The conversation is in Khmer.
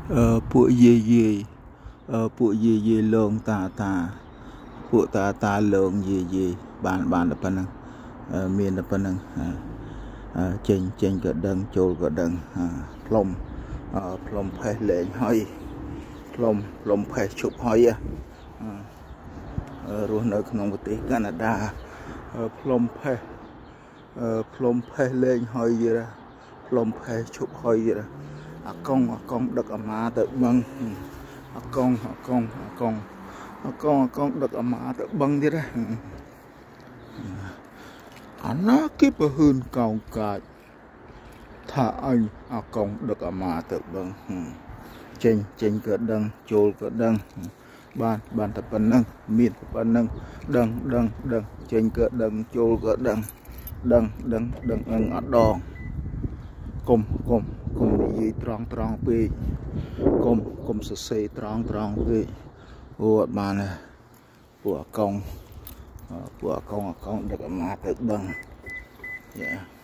ពួកយាយលងតាពួកតាលងយាយបានតែប៉ុណ្ណឹងមានតែប៉ុណ្ណឹងចេញក៏ដឹងចូលក៏ដឹងផ្លុំផេះលែងហើយផ្លុំផេះឈប់ហើយរស់នៅក្នុងប្រទេសកាណាដាផ្លុំផេះលែងហើយយីផ្លុំផេះឈប់ហើយយីអាកងដឹកអាម៉ាទៅបឹងអាកងដឹកអាម៉ាទៅបឹងទៀតអាណាគេបើហ៊ឿនកោងកាចថាអញអាកងដឹកអាម៉ាទៅបឹងចេញក៏ដឹងចូលក៏ដឹងបានតែប៉ុណ្្នឹងមានតែប៉ុណ្្នឹងដឹងចេញក៏ដឹងចូលក៏ដឹងអត់ដងគុំនិយាយត្រង់ពេកគុំសរសេរត្រង់ពេកអូអត់បានទេពួកអាកងដឹកអាម៉ាទៅបឹងយ៉ា